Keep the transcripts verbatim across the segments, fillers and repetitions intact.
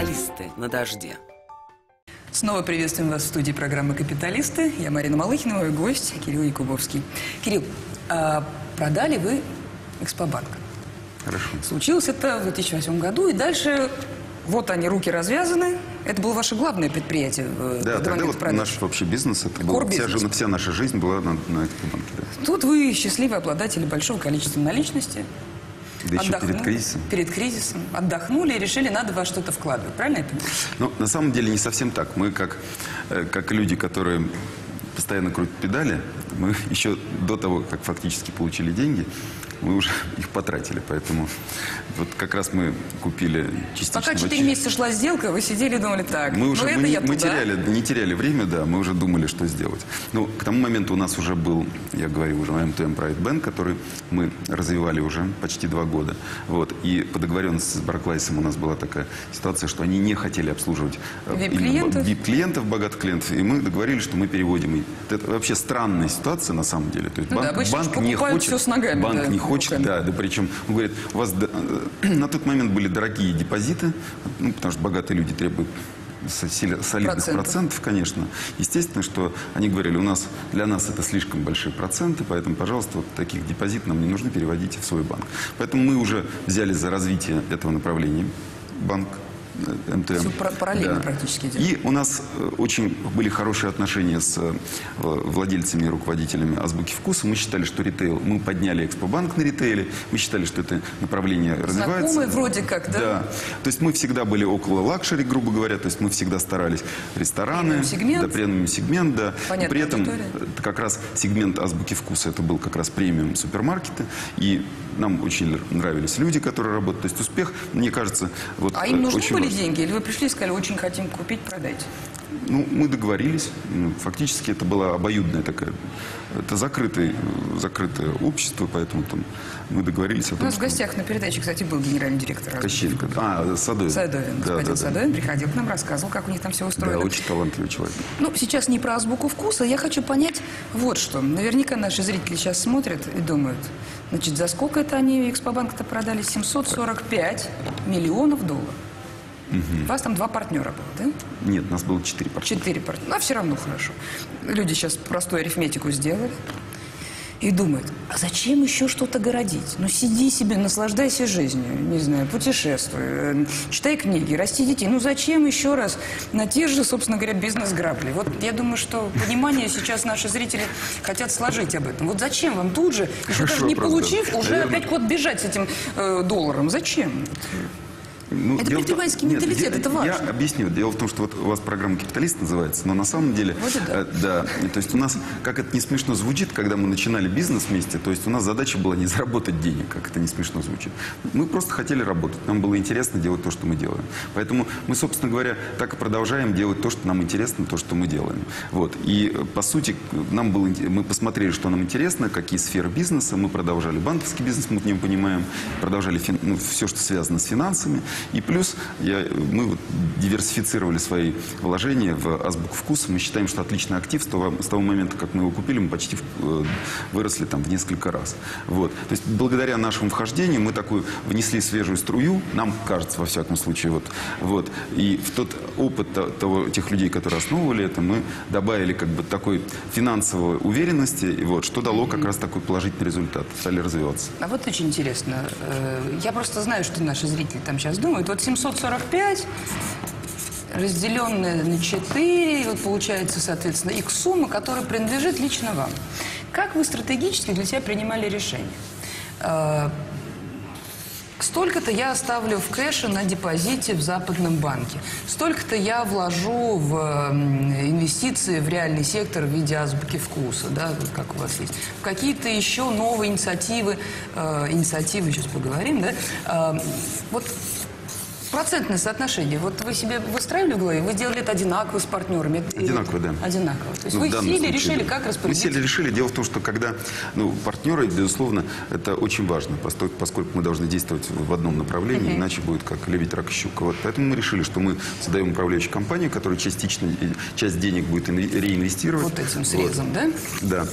Капиталисты на дожде. Снова приветствуем вас в студии программы «Капиталисты». Я Марина Малыхина, мой гость Кирилл Якубовский. Кирилл, а продали вы Экспобанк. Хорошо. Случилось это в две тысячи восьмом году, и дальше вот они, руки развязаны. Это было ваше главное предприятие. Да, тогда вот наш вообще бизнес, это был, вся, вся наша жизнь была на, на Экспобанке. Да. Тут вы счастливый обладатель большого количества наличности. Да еще перед кризисом. Перед кризисом. Отдохнули и решили, надо во что-то вкладывать. Правильно я понимаю? Ну, на самом деле не совсем так. Мы как, как люди, которые постоянно крутят педали, мы еще до того, как фактически получили деньги, мы уже их потратили. Поэтому вот как раз мы купили частично... Пока четыре месяца шла сделка, вы сидели и думали, так, мы уже ну, мы, это мы я теряли, не теряли время, да, мы уже думали, что сделать. Ну, к тому моменту у нас уже был, я говорю, уже эм тэ эм Private Bank, который мы развивали уже почти два года. Вот. И по договоренности с Барклайсом у нас была такая ситуация, что они не хотели обслуживать ви ай ви ай пи-клиентов, богатых клиентов, и мы договорились, что мы переводим. Это вообще странная ситуация на самом деле. То есть ну, банк, да, банк не хочет, все с ногами, банк да, не хочет, руками. да, да, причем он говорит, у вас да, на тот момент были дорогие депозиты, ну, потому что богатые люди требуют солидных процентов. процентов, конечно. Естественно, что они говорили, у нас, для нас это слишком большие проценты, поэтому, пожалуйста, вот таких депозитов нам не нужно, переводите в свой банк. Поэтому мы уже взяли за развитие этого направления банк эм тэ эм. Все параллельно, да, практически делать. И у нас очень были хорошие отношения с владельцами и руководителями Азбуки Вкуса. Мы считали, что ритейл, мы подняли Экспобанк на ритейле, мы считали, что это направление развивается. Знакомые вроде как, да? Да. То есть мы всегда были около лакшери, грубо говоря, то есть мы всегда старались рестораны, премиум-сегмент, да, премиум-сегмент, да. Понятная При этом аудитория. как раз сегмент Азбуки Вкуса, это был как раз премиум супермаркеты, и нам очень нравились люди, которые работают. То есть успех, мне кажется, вот а им нужны очень были важно. деньги? Или вы пришли и сказали, очень хотим купить, продайте? Ну, мы договорились. Фактически это была обоюдная такая... Это закрытое, закрытое общество, поэтому там мы договорились о том, У нас в что... гостях на передаче, кстати, был генеральный директор. Кощенко. А, Садовин. Садовин. Да, Господин да, да. Садовин приходил к нам, рассказывал, как у них там все устроено. Да, очень талантливый человек. Ну, сейчас не про азбуку вкуса. Я хочу понять вот что. Наверняка наши зрители сейчас смотрят и думают, значит, за сколько это они Экспобанк-то продали? семьсот сорок пять миллионов долларов. Угу. У вас там два партнера было, да? Нет, у нас было четыре партнера. Четыре партнера. Ну, а все равно хорошо. Люди сейчас простую арифметику сделали и думают, а зачем еще что-то городить? Ну, сиди себе, наслаждайся жизнью, не знаю, путешествуй, читай книги, расти детей. Ну, зачем еще раз на те же, собственно говоря, бизнес-грабли? Вот я думаю, что понимание сейчас наши зрители хотят сложить об этом. Вот зачем вам тут же, еще даже не получив, уже Наверное... опять куда-то бежать с этим э, долларом? Зачем? Ну, это предпринимательский том... менталитет, Нет, это важно. Я объясню. Дело в том, что вот у вас программа «Капиталист» называется, но на самом деле... Вот и да. Э, да. То есть у нас, как это не смешно звучит, когда мы начинали бизнес вместе, то есть у нас задача была не заработать денег, как это не смешно звучит. Мы просто хотели работать. Нам было интересно делать то, что мы делаем. Поэтому мы, собственно говоря, так и продолжаем делать то, что нам интересно, то, что мы делаем. Вот. И, по сути, нам было, мы посмотрели, что нам интересно, какие сферы бизнеса. Мы продолжали банковский бизнес, мы в нем понимаем, продолжали фин... ну, все, что связано с финансами. И плюс я, мы вот диверсифицировали свои вложения в Азбуку Вкуса. Мы считаем, что отличный актив. С того, с того момента, как мы его купили, мы почти э, выросли там в несколько раз. Вот. То есть благодаря нашему вхождению мы такую внесли свежую струю, нам кажется, во всяком случае. Вот, вот. И в тот опыт того, тех людей, которые основывали это, мы добавили как бы такой финансовой уверенности, и вот, что дало как раз такой положительный результат. Стали развиваться. А вот очень интересно. Я просто знаю, что наши зрители там сейчас думают. Вот семьсот сорок пять, разделенное на четыре, вот получается, соответственно, икс сумма, которая принадлежит лично вам. Как вы стратегически для себя принимали решение? Столько-то я оставлю в кэше на депозите в западном банке. Столько-то я вложу в инвестиции в реальный сектор в виде Азбуки Вкуса, да, вот как у вас есть. В какие-то еще новые инициативы, э, инициативы, сейчас поговорим, да. Э, вот процентное соотношение. Вот вы себе выстраивали в голове, вы делали это одинаково с партнерами? Одинаково, да. Одинаково. То есть ну, вы сели, случае, решили, как распределить? Мы сели, решили. Дело в том, что когда ну, партнеры, безусловно, это очень важно, поскольку мы должны действовать в одном направлении, uh-huh. иначе будет как лебедь, рак и щука. Вот. Поэтому мы решили, что мы создаем управляющую компанию, которая частично, часть денег будет реинвестировать. Вот этим срезом, вот. да? Да.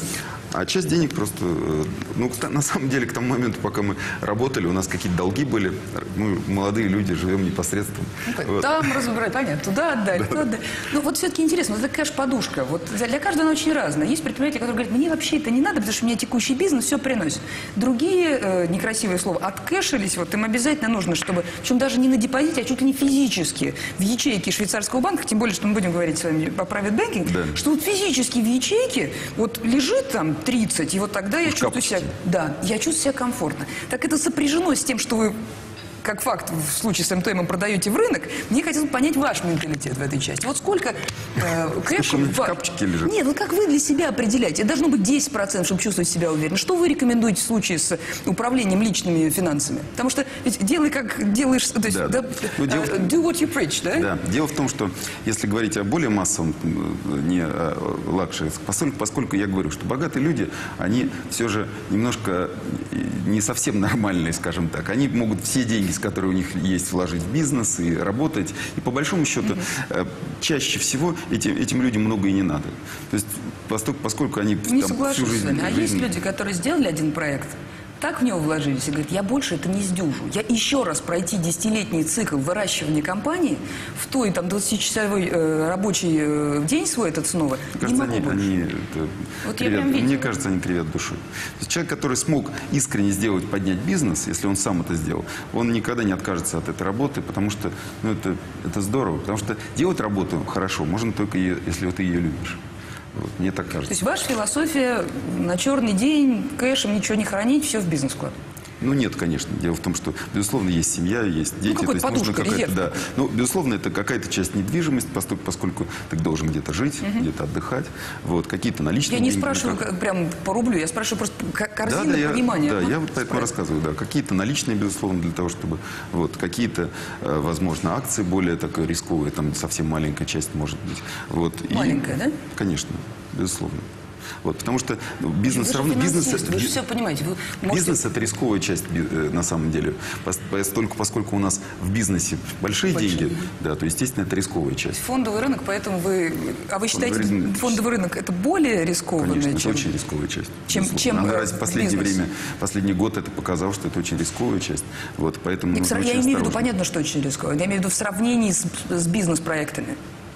А часть денег просто, ну, на самом деле, к тому моменту, пока мы работали, у нас какие-то долги были. Мы молодые люди, живем непосредственно. Ну, вот. Там разбирать, понятно, туда отдать, туда отдать. Ну, вот все-таки интересно, вот такая же подушка. Вот для каждого она очень разная. Есть предприятия, которые говорят, мне вообще это не надо, потому что у меня текущий бизнес все приносит. Другие, э, некрасивые слова, откэшились, вот им обязательно нужно, чтобы, причем даже не на депозите, а чуть ли не физически, в ячейке швейцарского банка, тем более, что мы будем говорить с вами о private banking, да. Что вот физически в ячейке вот лежит там тридцать, и вот тогда я чувствую себя, да, я чувствую себя комфортно. Так это сопряжено с тем, что вы, как факт, в случае с эм тэ эм продаете в рынок, мне хотелось понять ваш менталитет в этой части. Вот сколько э, кэша... в капчике лежит? Нет, вот как вы для себя определяете? Это должно быть десять процентов, чтобы чувствовать себя уверенно. Что вы рекомендуете в случае с управлением личными финансами? Потому что ведь делай, как делаешь... То есть, да. Да, ну, uh, дело... do what you preach, да? Да. Дело в том, что если говорить о более массовом, не о лакшери, поскольку, поскольку я говорю, что богатые люди, они все же немножко не совсем нормальные, скажем так. Они могут все деньги, с которыми у них есть, вложить в бизнес и работать. И по большому счету, mm-hmm. чаще всего этим, этим людям много и не надо. То есть, поскольку, поскольку они не там, соглашусь всю жизнь... с вами. А жизнь... есть люди, которые сделали один проект, так в него вложились и говорят, я больше это не сдюжу. Я еще раз пройти десятилетний цикл выращивания компании в той там двадцатичасовой э, рабочий э, день свой этот снова, кажется, не могу они, больше. они, это, вот кривят, я прям мне кажется, они кривят душой. То есть человек, который смог искренне сделать, поднять бизнес, если он сам это сделал, он никогда не откажется от этой работы, потому что ну, это, это здорово. Потому что делать работу хорошо можно только ее, если вот ты ее любишь. Вот, мне так кажется. То есть ваша философия на черный день, кэшем ничего не хранить, все в бизнес вкладывать? Ну, нет, конечно. Дело в том, что, безусловно, есть семья, есть дети. Ну, то есть подушка, нужно резерв. Да. Ну, безусловно, это какая-то часть недвижимости, поскольку, поскольку ты должен где-то жить, угу. где-то отдыхать. Вот, какие-то наличные Я не деньги, спрашиваю как... прям по рублю, я спрашиваю просто корзина да, да, понимания. Я, да, ну, я вот поэтому рассказываю. Да. Какие-то наличные, безусловно, для того, чтобы... Вот, какие-то, э, возможно, акции более такой рисковые, там совсем маленькая часть может быть. Вот, маленькая, и, да? Конечно, безусловно. Вот, потому что бизнес вы равно... Бизнес, вы же все понимаете. Вы можете... Бизнес – это рисковая часть, на самом деле. Поскольку, поскольку у нас в бизнесе большие, большие деньги, да, то, естественно, это рисковая часть. Фондовый рынок, поэтому вы... А вы считаете, фондовый рынок, фондовый рынок – это более рискованная Конечно, чем... это очень рисковая часть. Чем, чем Она в последнее бизнес. время, последний год это показал, что это очень рисковая часть. Вот, поэтому Нет, нужно я очень имею в виду, осторожно. понятно, что очень рисковая. Я имею в виду в сравнении с, с бизнес-проектами.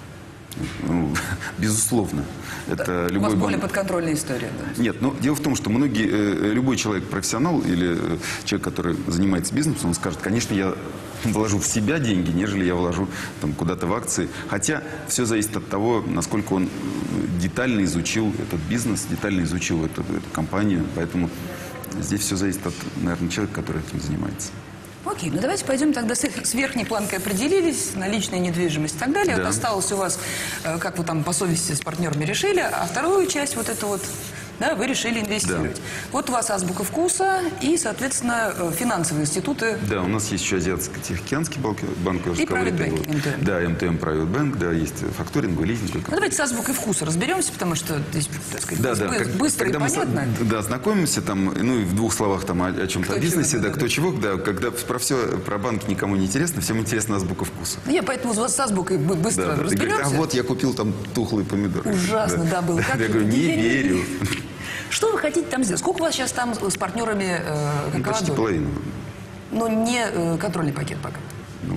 Ну, безусловно. Это У любой вас банк... более подконтрольная история. Да? Нет, но дело в том, что многие, э, любой человек, профессионал или э, человек, который занимается бизнесом, он скажет, конечно, я вложу в себя деньги, нежели я вложу там, куда-то в акции. Хотя все зависит от того, насколько он детально изучил этот бизнес, детально изучил эту, эту компанию. Поэтому здесь все зависит от, наверное, человека, который этим занимается. Окей, ну давайте пойдем тогда с, с верхней планкой определились, наличная недвижимость и так далее. Да. Вот осталось у вас, э, как вы там по совести с партнерами решили, а вторую часть вот эту вот, да, вы решили инвестировать. Да. Вот у вас азбука вкуса и, соответственно, э, финансовые институты. Да, у нас есть еще Азиатско-Тихоокеанский банк. И private banking, эм тэ эм. Да, эм тэ эм Private Bank, да, есть факторинг, лизинг. Ну давайте с азбукой вкуса разберемся, потому что здесь, так сказать, да, да, быстро, как, быстро и мы понятно. Да, знакомимся там, ну и в двух словах там о, о чем-то о бизнесе, да, да, кто да. чего, да, когда про все, про банк никому не интересно, всем интересна азбука вкуса. Ну, я поэтому с азбукой быстро да, да, разберемся. Говоришь, а вот я купил там тухлые помидоры. Ужасно, да, да было. Как я говорю, не верю. Что вы хотите там сделать? Сколько у вас сейчас там с партнерами? Э, ну, почти половину. Но не э, контрольный пакет пока? Ну,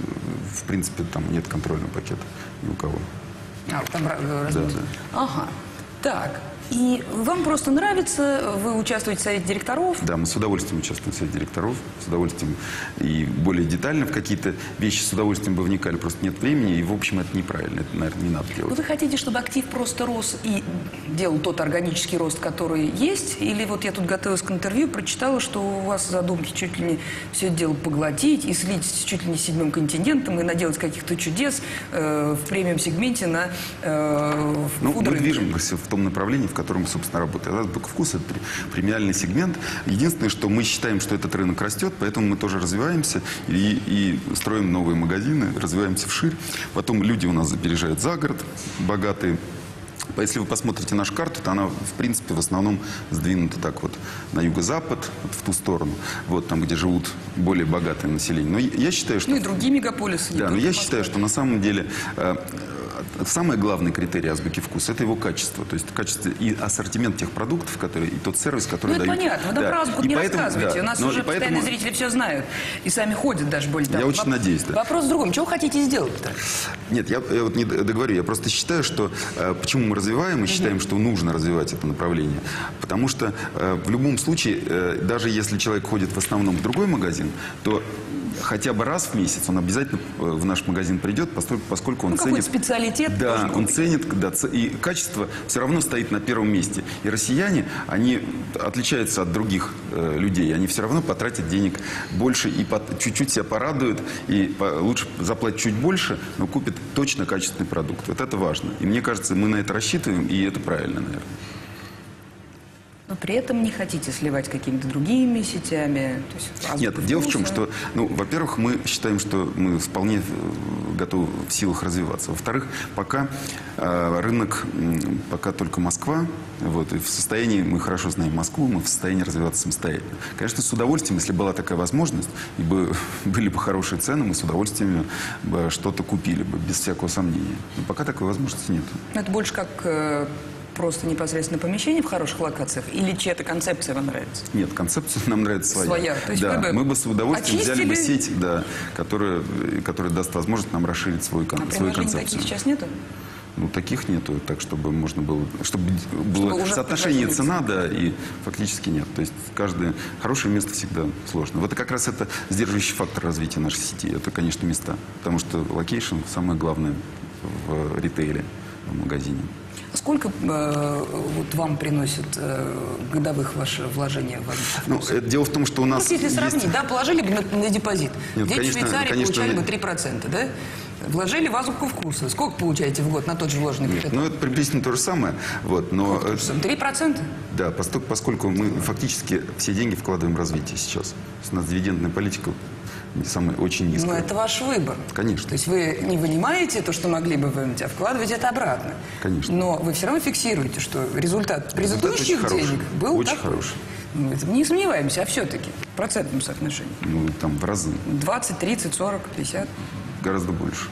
в принципе, там нет контрольного пакета ни у кого. А, там разбор. Да, да. Ага. Так. И вам просто нравится, вы участвуете в совете директоров? Да, мы с удовольствием участвуем в совете директоров, с удовольствием и более детально в какие-то вещи с удовольствием бы вникали, просто нет времени, и, в общем, это неправильно, это, наверное, не надо делать. Но вы хотите, чтобы актив просто рос и делал тот органический рост, который есть? Или вот я тут готовилась к интервью, прочитала, что у вас задумки чуть ли не все это дело поглотить и слить чуть ли не с седьмым континентом и наделать каких-то чудес э, в премиум-сегменте на э, Ну, мы фуд-рынке? движемся в том направлении, в котором, собственно, работает. Азбука вкуса – это премиальный сегмент. Единственное, что мы считаем, что этот рынок растет, поэтому мы тоже развиваемся и, и строим новые магазины, развиваемся вширь. Потом люди у нас переезжают за город, богатые. Если вы посмотрите нашу карту, то она, в принципе, в основном сдвинута так вот на юго-запад, вот в ту сторону, вот там, где живут более богатые население. Но я считаю, что... Ну и другие мегаполисы. Да, но я считаю, что на самом деле... самый главный критерий азбуки вкуса – это его качество. То есть качество и ассортимент тех продуктов, которые, и тот сервис, который ну, это дают. понятно. Вы да. про азбуку и не поэтому, рассказывайте. Да, У нас но, уже поэтому... постоянные зрители все знают. И сами ходят даже более того. Я очень Воп... надеюсь, да. Вопрос в другом. Чего хотите сделать-то? Нет, я, я вот не договорю. Я просто считаю, что э, почему мы развиваем и считаем, что нужно развивать это направление. Потому что э, в любом случае, э, даже если человек ходит в основном в другой магазин, то хотя бы раз в месяц он обязательно в наш магазин придет, поскольку, поскольку он ну, ценит... специалитет. Да, он ценит, да, и качество все равно стоит на первом месте. И россияне, они отличаются от других э, людей. Они все равно потратят денег больше и чуть-чуть себя порадуют, и по, лучше заплатят чуть больше, но купят точно качественный продукт. Вот это важно. И мне кажется, мы на это рассчитываем, и это правильно, наверное. Но при этом не хотите сливать какими-то другими сетями? То есть, Нет, дело в чем, что, ну, во-первых, мы считаем, что мы вполне готовы в силах развиваться. Во-вторых, пока э, рынок, пока только Москва, вот, и в состоянии, мы хорошо знаем Москву, мы в состоянии развиваться самостоятельно. Конечно, с удовольствием, если была такая возможность, и бы, были бы хорошие цены, мы с удовольствием бы что-то купили бы, без всякого сомнения. Но пока такой возможности нет. Это больше как... Э... Просто непосредственно помещение в хороших локациях? Или чья-то концепция вам нравится? Нет, концепция нам нравится своя. Своя. То есть да, вы бы мы бы с удовольствием очистили... взяли бы сеть, да, которая, которая даст возможность нам расширить свой, а свою концепцию. А таких сейчас нету? Ну, таких нету, так, чтобы можно было... Чтобы было чтобы соотношение цена, да, и фактически нет. То есть каждое хорошее место всегда сложно. Вот как раз это сдерживающий фактор развития нашей сети. Это, конечно, места. Потому что локейшн самое главное в ритейле, в магазине. Сколько э, вот вам приносят э, годовых ваши вложения в азбуку Ну, вкуса? это дело в том, что у нас... Ну, если сравнить, есть... да, положили бы на, на депозит. Нет, Где конечно, в Швейцарии конечно, получали не... бы три процента, да? Вложили в азбуку вкуса. Сколько получаете в год на тот же вложенный капитал? Ну, это приблизительно то же самое. Вот, но... три процента? Да, поскольку, поскольку мы фактически все деньги вкладываем в развитие сейчас. У нас дивидендная политика самая очень низкая. Но это ваш выбор. Конечно. То есть вы не вынимаете то, что могли бы вынуть, а вкладываете это обратно. Конечно. Но вы все равно фиксируете, что результат предыдущих результат денег хороший. был очень такой. хороший. Ну, это не сомневаемся, а все-таки в процентном соотношении. Ну, там в разы. двадцать, тридцать, сорок, пятьдесят. Гораздо больше.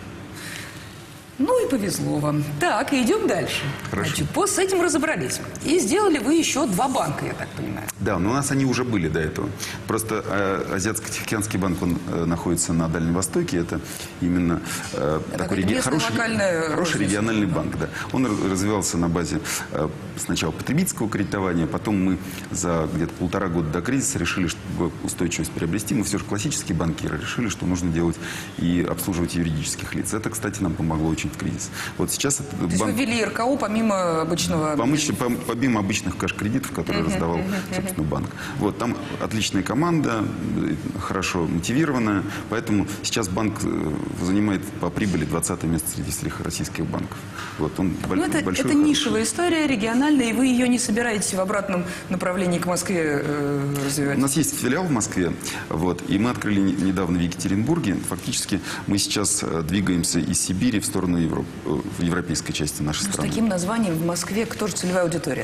Ну и повезло вам. Так, и идем дальше. Хорошо. Значит, по, с этим разобрались. И сделали вы еще два банка, я так понимаю. Да, но у нас они уже были до этого. Просто э, Азиатско-Тихоокеанский банк, он э, находится на Дальнем Востоке. Это именно э, это такой реги... хороший, хороший региональный банк. Да. Он развивался на базе э, сначала потребительского кредитования, потом мы за где-то полтора года до кризиса решили, чтобы устойчивость приобрести. Мы все же классические банкиры решили, что нужно делать и обслуживать юридических лиц. Это, кстати, нам помогло очень в кризис. Вот сейчас этот То есть банк... вы ввели эр ка о помимо обычного... Помощь, помимо обычных кэш-кредитов, которые uh-huh, раздавал, uh-huh, собственно, банк. Вот, там отличная команда, хорошо мотивированная, поэтому сейчас банк занимает по прибыли двадцатое место среди всех российских банков. Вот, он ну, это, большой, это нишевая история, региональная, и вы ее не собираетесь в обратном направлении к Москве э, развивать? У нас есть филиал в Москве, вот, и мы открыли недавно в Екатеринбурге. Фактически мы сейчас двигаемся из Сибири в сторону Европы, в европейской части нашей ну, страны. С таким названием в Москве кто же целевая аудитория?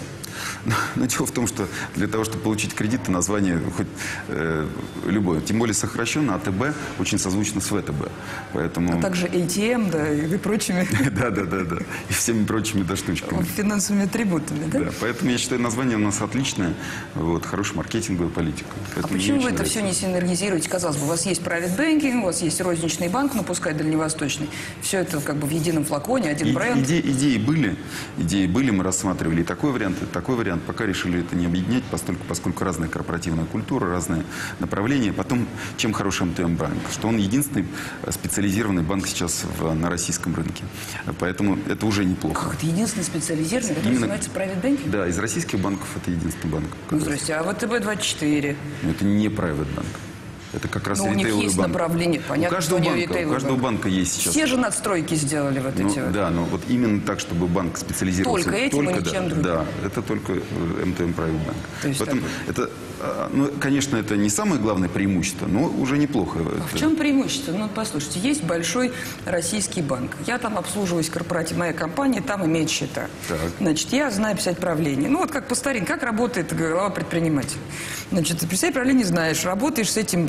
Но дело в том, что для того, чтобы получить кредит, название хоть э, любое, тем более сокращенно, а тэ бэ очень созвучно с вэ тэ бэ. Поэтому... А также эй ти эм, да, и прочими... Да, да, да, да. И всеми прочими да, штучками. Финансовыми атрибутами, да? Да, поэтому я считаю, название у нас отличное, вот, хорошая маркетинговая политика. А почему вы это все не синергизируете? Казалось бы, у вас есть private banking, у вас есть розничный банк, ну пускай дальневосточный. Все это как бы в едином флаконе, один бренд. Иде, идеи были, идеи были, мы рассматривали и такой вариант, и такой вариант. Пока решили это не объединять, поскольку, поскольку разная корпоративная культура, разные направления. Потом, чем хороший эм тэ эм-банк? Что он единственный специализированный банк сейчас в, на российском рынке. Поэтому это уже неплохо. Как это единственный специализированный, который Именно... называется private banking? Да, из российских банков это единственный банк. Ну, здрасте, а вэ тэ бэ двадцать четыре? Это не private банк. Это как раз ну, у них есть банк. направление, понятно, у каждого что банка, у каждого банка есть сейчас. Все же надстройки сделали вот ну, эти вот. Да, но вот именно так, чтобы банк специализировался. Только этим, только, и ничем да, другим. Да, это только эм тэ эм Private Bank. То есть Поэтому это, ну, конечно, это не самое главное преимущество, но уже неплохо. А это... в чем преимущество? Ну, послушайте, есть большой российский банк. Я там обслуживаюсь корпоратив, моя компания там имеет счета. Так. Значит, я знаю писать правление. Ну, вот как по старинке, как работает глава предпринимателя. Значит, ты писать правление знаешь, работаешь с этим банком.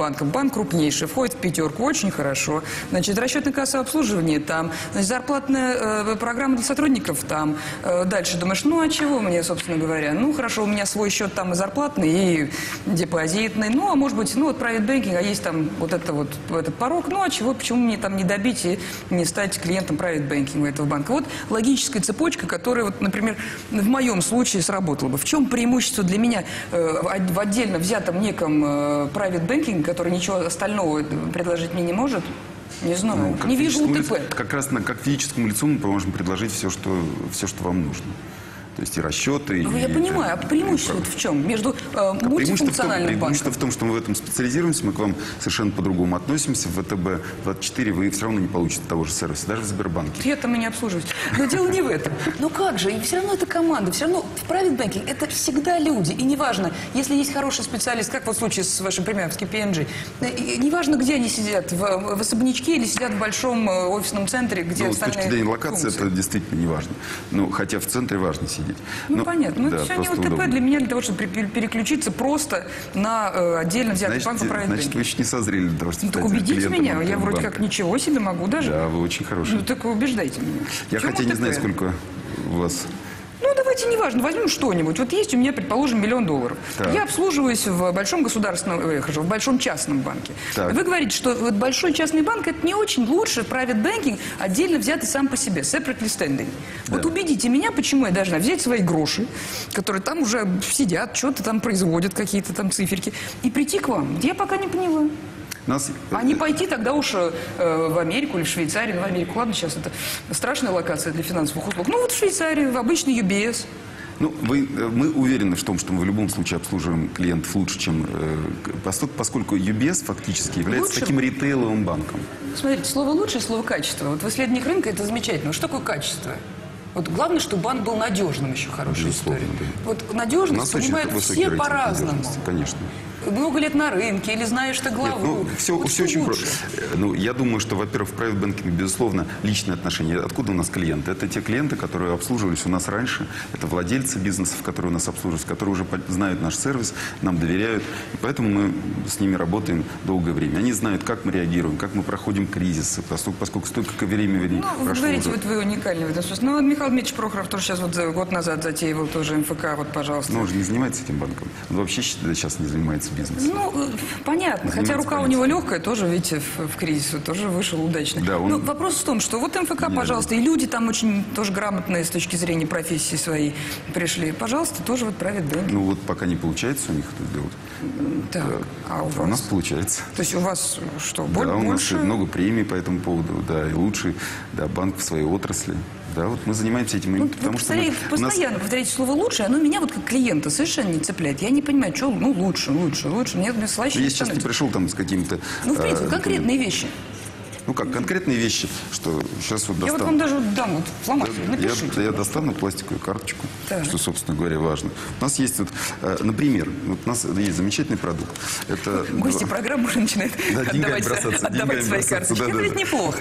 банком. Банк крупнейший, входит в пятерку, очень хорошо. Значит, расчетное кассовое обслуживание там. Значит, зарплатная э, программа для сотрудников там. Э, дальше думаешь, ну а чего мне, собственно говоря? Ну хорошо, у меня свой счет там и зарплатный, и депозитный. Ну, а может быть, ну вот private banking, а есть там вот это вот этот порог. Ну а чего, почему мне там не добить и не стать клиентом private banking этого банка? Вот логическая цепочка, которая, вот, например, в моем случае сработала бы. В чем преимущество для меня э, в отдельно взятом неком э, private banking, который ничего остального предложить мне не может? Не знаю. Ну, не вижу УТП. Лицу, как раз на, как физическому лицу мы можем предложить все, что, все, что вам нужно. То есть и расчеты, Ну, и... я понимаю, а преимущество в чем? Между э, мультифункциональным банком? Преимущество в том, что мы в этом специализируемся, мы к вам совершенно по-другому относимся. В ВТБ двадцать четыре вы все равно не получите того же сервиса, даже в Сбербанке. Я там и не обслуживаюсь. Но дело не в этом. Ну как же, и все равно это команда, все равно в private banking это всегда люди. И неважно, если есть хороший специалист, как вот в случае с вашим примеровским пи эн джи, и неважно, где они сидят, в, в особнячке или сидят в большом офисном центре, где Ну, с остальные точки зрения локации функции. это действительно не важно. Ну, хотя в центре важно сидеть. Ну, Но, понятно. Но да, это все не просто ОТП удобно. для меня, для того, чтобы пере- переключиться просто на э, отдельно взятый Значит, банк и private значит, banking. вы еще не созрели для того, чтобы Ну, так стать убедите клиентом меня, я вроде банка. как ничего себе могу даже. Да, вы очень хороший. Ну, так вы убеждайте меня. Я В чем хотя не ОТП? знаю, сколько у вас... Ну, давайте, неважно, возьмем что-нибудь. Вот есть у меня, предположим, миллион долларов. Так. Я обслуживаюсь в большом государственном, э, хожу, в большом частном банке. Так. Вы говорите, что вот большой частный банк – это не очень лучше private banking, отдельно взятый сам по себе, separately standing. Вот Да. убедите меня, почему я должна взять свои гроши, которые там уже сидят, что-то там производят, какие-то там циферки, и прийти к вам. Я пока не поняла. Нас... А не пойти тогда уж э, в Америку или в Швейцарию. Ну, в Америку, ладно, сейчас это страшная локация для финансовых услуг. Ну, вот в Швейцарию, в обычный ю би эс. Ну, вы, мы уверены в том, что мы в любом случае обслуживаем клиентов лучше, чем... Э, поскольку, поскольку ю би эс фактически является Лучше? таким ритейловым банком. Смотрите, слово «лучше» и слово «качество». Вот в исследованиях рынка это замечательно. Что такое качество? Вот главное, чтобы банк был надежным, еще хорошая Безусловно, история. да. Вот У надежность нас очень понимают высокий все рейтинг по-разному. надежности, конечно. Много лет на рынке или знаешь ты главу. Нет, ну, все, Вот все что очень лучше? просто. Ну, я думаю, что, во-первых, в private banking, безусловно, личные отношения. Откуда у нас клиенты? Это те клиенты, которые обслуживались у нас раньше. Это владельцы бизнесов, которые у нас обслуживаются, которые уже по- знают наш сервис, нам доверяют. И поэтому мы с ними работаем долгое время. Они знают, как мы реагируем, как мы проходим кризисы, поскольку, поскольку столько времени Ну, вы прошло говорите, уже. вот вы уникальны в этом смысле. Ну, вот Михаил Дмитриевич Прохоров тоже сейчас вот за- год назад затеивал тоже эм эф ка, вот, пожалуйста. Но он же не занимается этим банком. Он вообще сейчас не занимается бизнесом. Ну, понятно. Хотя Занимается рука у него легкая, тоже, видите, в, в кризис тоже вышел удачно. Да, он- Но вопрос в том, что вот эм эф ка, Нет. пожалуйста, и люди там очень тоже грамотные с точки зрения профессии своей пришли. Пожалуйста, тоже вот private banking. Ну вот пока не получается у них это сделать. Так, а у А у нас вас? получается. То есть у вас что, Да, боль- у нас больше? и много премий по этому поводу, да, и лучший да, банк в своей отрасли. Да, вот мы занимаемся этим, Ну, именно вы потому что мы, повторяете- у нас- постоянно повторяете слово «лучше», оно меня вот как клиента совершенно не цепляет. Я не понимаю, что, ну, лучше, лучше, лучше. Мне, мне слаще я не сейчас не становится. пришел там с какими-то... Ну, в принципе, э, конкретные вещи. Ну как, конкретные вещи, что сейчас вот Я вот достану. вам даже вот дам вот фломастер, Я, напишите. я достану пластиковую карточку, Так. что, собственно говоря, важно. У нас есть вот, э, например, вот у нас есть замечательный продукт. Это Гости программы уже начинают Да, деньгами отдавать, бросаться, отдавать деньгами свои бросаться, карточки. да, Это да, ведь да. неплохо.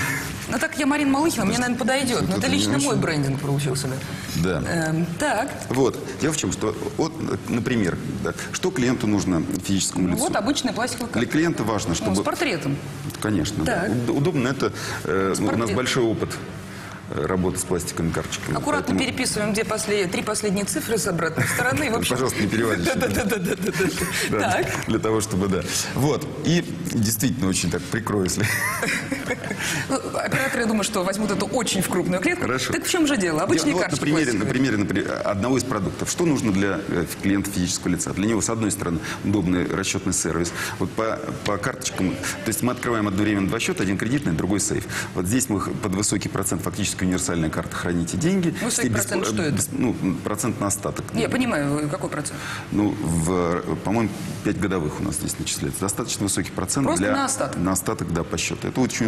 Ну так я Марина Малыхина, мне, наверное, подойдет. Но Тут это не лично очень. мой брендинг получился. Да. Да. Эм, так, Вот. Дело в чем, что, вот, например, да, что клиенту нужно физическому ну лицу? вот обычная пластиковая Для карта. клиента важно, Ну, чтобы... с портретом. Конечно. да. Так. Уд- Удобно это. э, ну, у нас портретом. большой опыт э, работы с пластиковыми карточками. Аккуратно поэтому- переписываем две послед... три последние цифры с обратной стороны. В общем... Пожалуйста, не переводите. Да-да-да. Да, Так. Для того, чтобы, да. Вот. И действительно очень так прикрою, если... Ну, операторы, я думаю, что возьмут это очень в крупную клетку. Хорошо. Так в чем же дело? Обычные Ну, вот карточки на примере, на пластиковые. примере, например, одного из продуктов. Что нужно для э, клиента физического лица? Для него, с одной стороны, удобный расчетный сервис. Вот по, по карточкам, то есть мы открываем одновременно два счета, один кредитный, другой сейф. Вот здесь мы под высокий процент, фактически универсальная карта, храните деньги. Высокий И бесп- процент, что это? бес- ну, процент на остаток. Я понимаю, какой процент? Ну, в, по-моему, пять годовых у нас здесь начисляется. Достаточно высокий процент Просто для... на остаток? На остаток, да, по счету. Это очень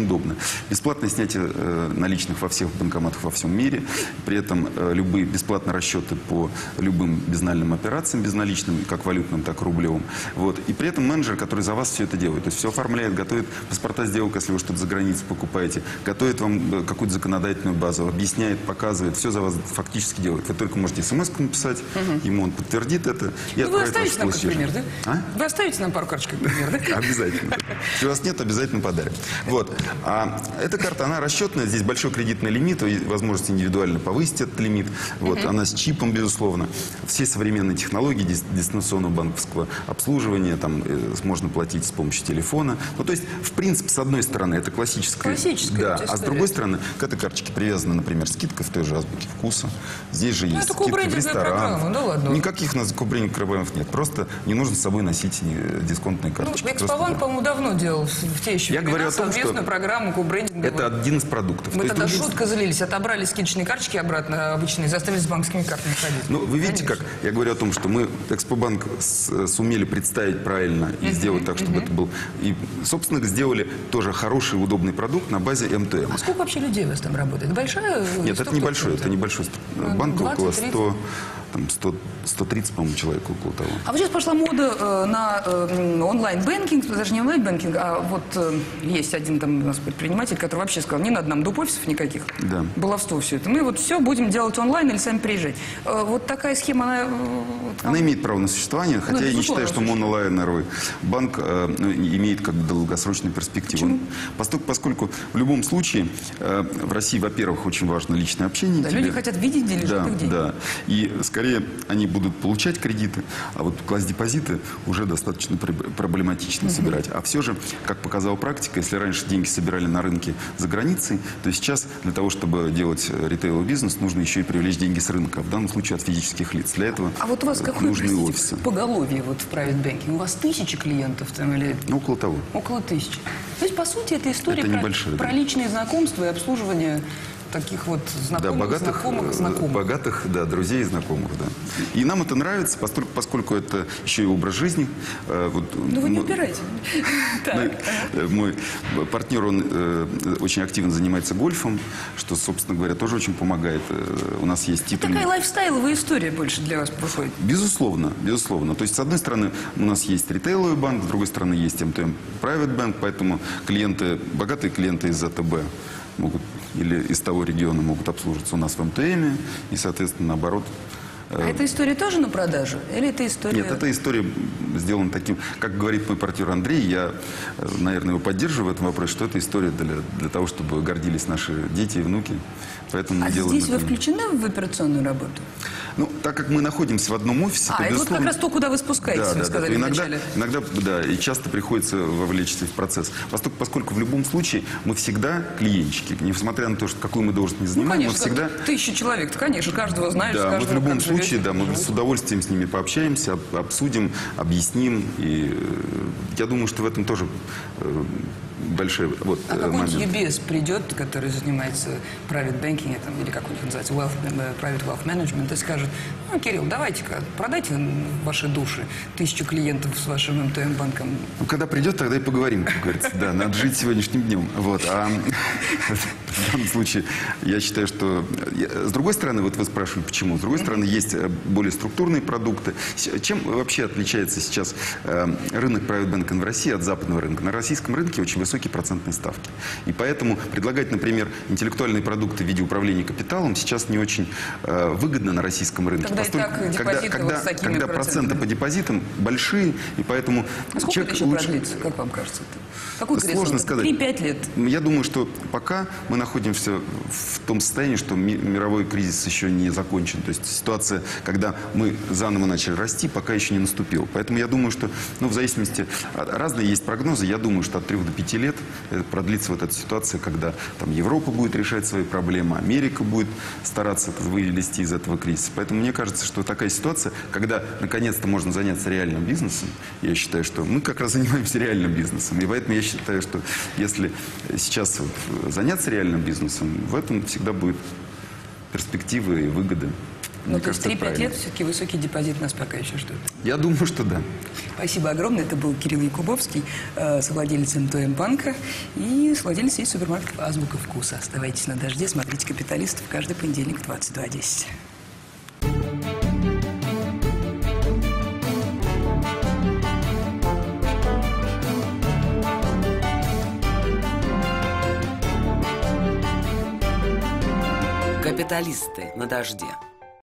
удобно. Бесплатное снятие э, наличных во всех банкоматах во всем мире. При этом э, любые бесплатные расчеты по любым безнальным операциям, безналичным, как валютным, так и рублевым. Вот. И при этом менеджер, который за вас все это делает. То есть все оформляет, готовит паспорта сделок, если вы что-то за границей покупаете, готовит вам какую-то законодательную базу, объясняет, показывает, все за вас фактически делает. Вы только можете смс-ку написать, угу. ему он подтвердит это и ну, отправит вы оставите нам как пример, да? А? Вы оставите нам пару карточек как пример, да? Обязательно. Если у вас нет, обязательно подарим. Вот. А эта карта, она расчетная, здесь большой кредитный лимит, возможность индивидуально повысить этот лимит. Вот. Она с чипом, безусловно. Все современные технологии дистанционного банковского обслуживания, там э, можно платить с помощью телефона. Ну, то есть, в принципе, с одной стороны, это классическая. Классическая Да. история. А с другой стороны, к этой карточке привязана, например, скидка в той же азбуке вкуса. Здесь же Ну, есть это скидки в кобрендинговая ресторанах. программа, да ладно? Никаких у нас кобрендинговых программ нет. Просто не нужно с собой носить дисконтные Ну, карточки. Экспованк, Просто... по-моему, давно делал в те еще Я говорю о том, совместную что программу кобрендинговую. это один из продуктов. Мы То тогда есть, другим- шутко злились, отобрали скидочные карточки обратно обычные, заставили с банковскими картами ходить. Ну, вы видите, Конечно. как я говорю о том, что мы Экспобанк с- сумели представить правильно и сделать так, чтобы это был... И, собственно, сделали тоже хороший, удобный продукт на базе эм тэ эм. А сколько вообще людей у вас там работает? Большая? Нет, это структура? небольшой, это небольшой Ну, банк, около двадцать тридцать. ста, там, сто, сто тридцать, по-моему, человек около того. А вот сейчас пошла мода э, на э, онлайн-бэнкинг, даже не онлайн-бэнкинг, а вот э, есть один там у нас предприниматель, который вообще сказал, не надо нам доп. Офисов никаких, Да. баловство все это. Мы вот все будем делать онлайн или сами приезжать. Э, вот такая схема, она... э, Она имеет право на существование, хотя Ну, я не безусловно, считаю, что слушай. монолайнеровый банк э, ну, имеет как бы долгосрочную перспективу. Почему? Поскольку, поскольку в любом случае э, в России, во-первых, очень важно личное общение. Да, Тебе- люди хотят видеть, где лежат Да, их деньги. да. И скорее они будут получать кредиты, а вот класть депозиты уже достаточно пр- проблематично собирать. А все же, как показала практика, если раньше деньги собирали на рынке за границей, то сейчас для того, чтобы делать ритейловый бизнес, нужно еще и привлечь деньги с рынка, в данном случае от физических лиц. Для этого А вот у вас э, какое, нужны простите, офисы. поголовье вот в private banking? У вас тысячи клиентов там или Ну, около того. около тысячи? То есть, по сути, это история Это про, небольшое, про да. личные знакомства и обслуживание таких вот Да, знакомых, богатых, знакомых, э, знакомых. богатых, да, друзей и знакомых, да. И нам это нравится, поскольку, поскольку это еще и образ жизни. Э, вот, Ну, вы не мы- упирайте. Так. мы- э, мой партнер, он э, очень активно занимается гольфом, что, собственно говоря, тоже очень помогает. Э, у нас есть титульный... Такая лайфстайловая история больше для вас выходит. Безусловно, безусловно. То есть, с одной стороны, у нас есть ритейловый банк, с другой стороны, есть эм тэ эм Private Bank, поэтому клиенты, богатые клиенты из а тэ бэ могут, или из того региона могут обслуживаться у нас в эм тэ эме, и, соответственно, наоборот. А эта история тоже на продажу? Или это история... Нет, эта история сделана таким, как говорит мой партнер Андрей, я, э, наверное, его поддерживаю в этом вопросе, что это история для, для того, чтобы гордились наши дети и внуки. Поэтому мы А делаем здесь вы это. включены в операционную работу? Ну, так как мы находимся в одном офисе, А, то, это вот как безусловно... раз то, куда вы спускаетесь, Да, вы да, да. сказали Иногда, вначале. иногда, да, и часто приходится вовлечься в процесс. Поскольку, поскольку в любом случае мы всегда клиентчики, несмотря на то, что какую мы должность не Ну, занимаем, конечно, мы всегда... тысяча человек, конечно, каждого знаешь, Да, мы в каждого любом как живет, случае, да, мы живет. с удовольствием с ними пообщаемся, об- обсудим, объясним. И э, я думаю, что в этом тоже э, большой вот, А э, какой-нибудь момент. ю би эс придет, который занимается private banking, там, или как у них называется, wealth, э, private wealth management, и скажет, ну, Кирилл, давайте-ка, продайте ваши души, тысячу клиентов с вашим эм тэ эм-банком. Ну, когда придет, тогда и поговорим, как говорится. Да, надо жить сегодняшним днем. Вот. А в данном случае я считаю, что... я- С другой стороны, вот вы спрашивали, почему. С другой стороны, есть э, более структурные продукты. С- Чем вообще отличается сейчас э, рынок private banking в России от западного рынка? На российском рынке очень высокие процентные ставки. И поэтому предлагать, например, интеллектуальные продукты в виде управления капиталом сейчас не очень э, выгодно на российском рынке. Когда и Постольку- так когда, депозиты когда, вот с такими когда проценты процентами. по депозитам большие, и поэтому... А сколько человек это еще лучше- продлится, как вам кажется? Какой Сложно горизонт? сказать. три-пять лет. Я думаю, что пока мы находимся в том состоянии, что ми- мировой кризис еще не закончен. То есть ситуация, когда мы заново начали расти, пока еще не наступила. Поэтому я думаю, что, ну, в зависимости, от- разные есть прогнозы, я думаю, что от трех до пяти лет э, продлится вот эта ситуация, когда там Европа будет решать свои проблемы, Америка будет стараться вылезти из этого кризиса. Поэтому мне кажется, что такая ситуация, когда наконец-то можно заняться реальным бизнесом, я считаю, что мы как раз занимаемся реальным бизнесом. И поэтому я считаю, что если сейчас вот заняться реальным бизнесом, в этом всегда будет перспективы и выгоды. Ну, Мне то есть кажется, это три-пять правильно. лет все-таки высокий депозит нас пока еще ждут. Я думаю, что да. Спасибо огромное. Это был Кирилл Якубовский, э, совладелец эм тэ эм банка и совладелец сети супермаркетов «Азбука вкуса». Оставайтесь на дожде, смотрите «Капиталистов» каждый понедельник в двадцать два десять. Капиталисты на дожде.